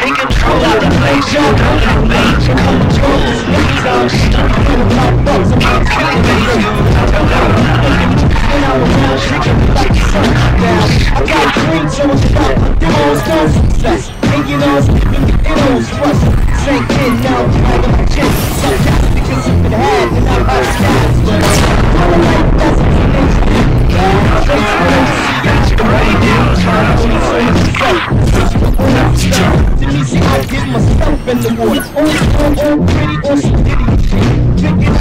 Take control of the place. Don't invade. Control. Don't stop. Can't invade you. I got dreams, so it's about my demos, no success. Thinking on sleeping, it always was. Same kid now, I got my chest. Sometimes because you can have, and I'm out of skies. But I'm like, that's a teenage thing. That's great news. To me, see, I get myself in the water. All pretty, all stupidity. Drinking,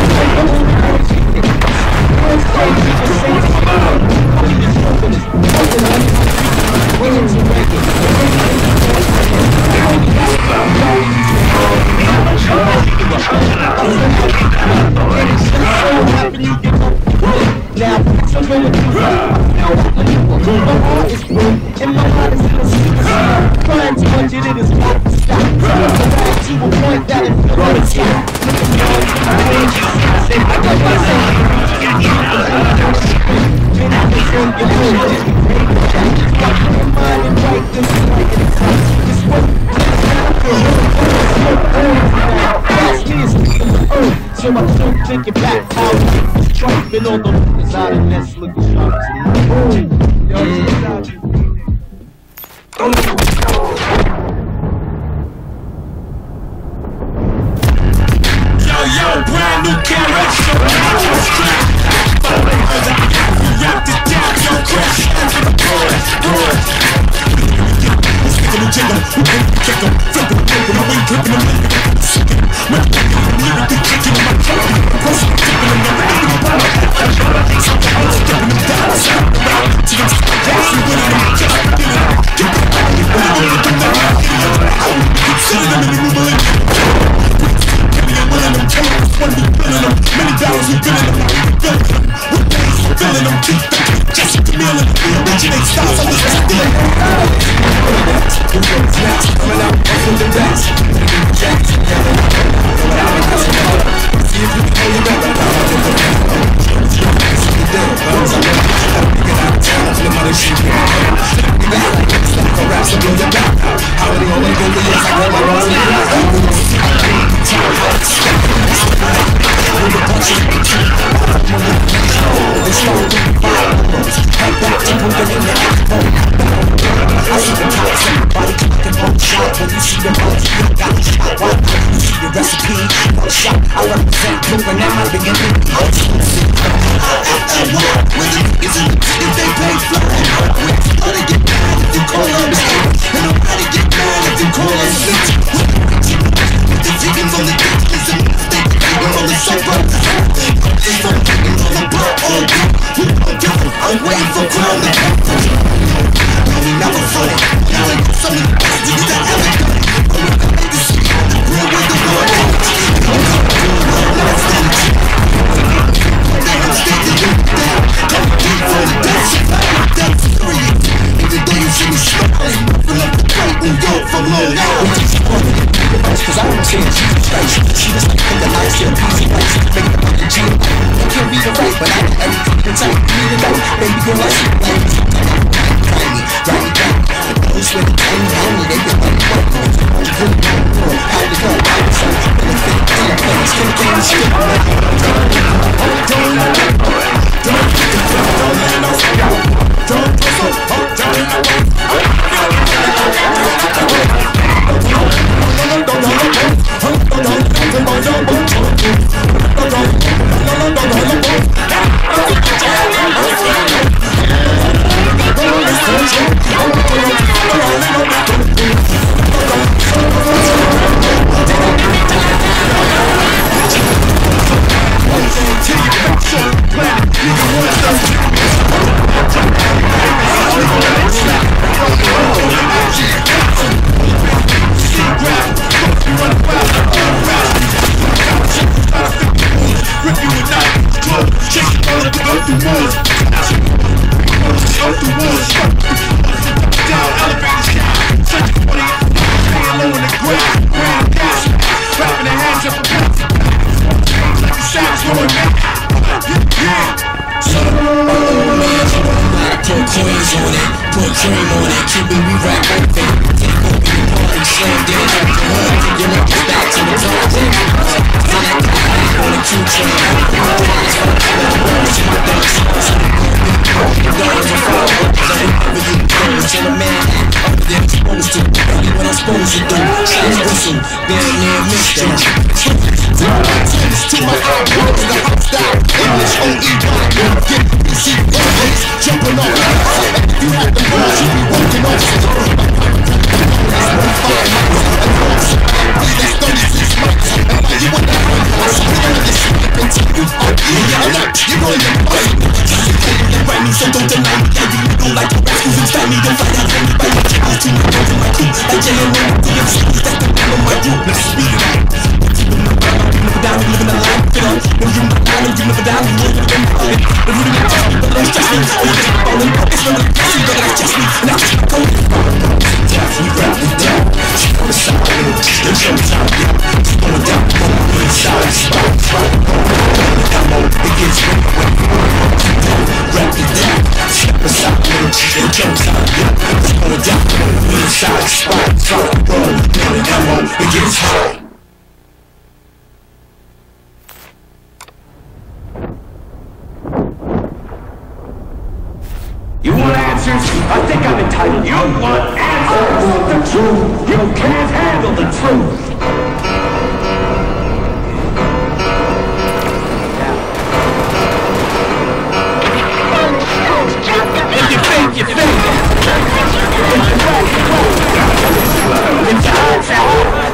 so I don't take it back out. Dropping all the niggas out and let's look at Yo, brand new camera. Wrapped it down, yo, crash into the slam did it at the hood. You know, back to the top. On the Q-train. Till a man up there supposed to do what I'm supposed to do. Shine whistle, being near Mr. To my eyebrows, the hot style English O-E-Y. Get BC English, jumping off. You have the balls, you be working off. That's 36 months. And why you want that money? I see you on this shit. Continue on. You know you're fighting. You write me, so don't deny me. You don't like the rascals who style me. Don't find out anybody. I'll too much over my crew. Like J.O. and DMC. That's the name of my group. Now speed it up. You never down, you living a life. You know, when you my island, you never down, you living in my life. But who do you talk? But don't stress me. Oh, you're falling. It's from the pussy, but that's just me. Now keep going. We rap it down. She on the side, it's your time. Going down, going inside, spot. Come on, it gets real. Rap it down. Step aside, it jumps out. It's going down, going inside, spot. Come on, it gets hot. You want answers? I think I'm entitled. You want answers? The truth. You can't handle the truth. If you think, you think. It's hard.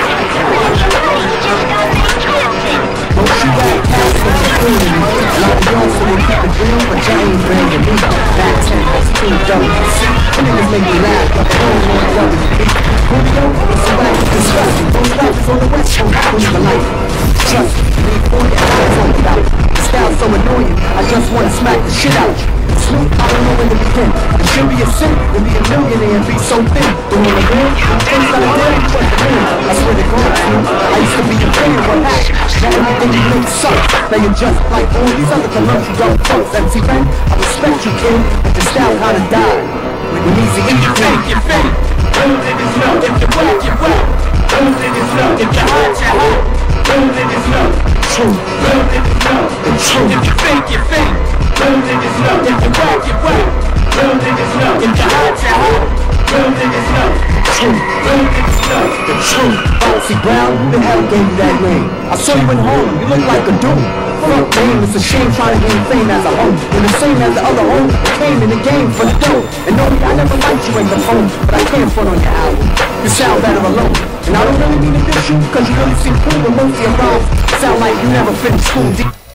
Don't you act past the feeling. Love yours so they keep it real, but you ain't bringing me back 10, that's $2. Niggas make me laugh, but they don't want to beat. Julio, it's a rap, it's disgusting. Those rappers on the West Coast lose the life. Trust me, when you point your eyes on the doubt. The style's so annoying, I just wanna smack the shit out you. Snoop, I don't know when to begin. It should be a sin to be a millionaire and be so thin. But when I win, things that I did, but the win. I swear to God, Snoop, I used to be a player, what happened? Now everything you make sucks. Now you're just like all these other commercial young folks. MC Ben, I respect you, kid, but your style kinda died. When easy in your fake, you're fake. Lose it is love. If you're whack, you're whack. Lose it is love. If you're hot, you're hot. Lose it is love. True. Lose it is love. The truth. If you're fake, you're fake. Lose it is love. If you're whack, you're whack. Lose it is love. If you're hot, you're hot. Lose it is love. True. Lose it is love. The truth. Bouncy Brown, who the hell gave you that name? I saw you in home. You look like a dude. Fuck name, it's a shame trying to gain fame as a home. When the same as the other home, I came in the game for the dough. And no, I never liked you in the phone, but I can't front on your album. You sound better alone. And I don't really mean to diss you, cause you really seem cool, but most of your rhymes sound like you never finished school.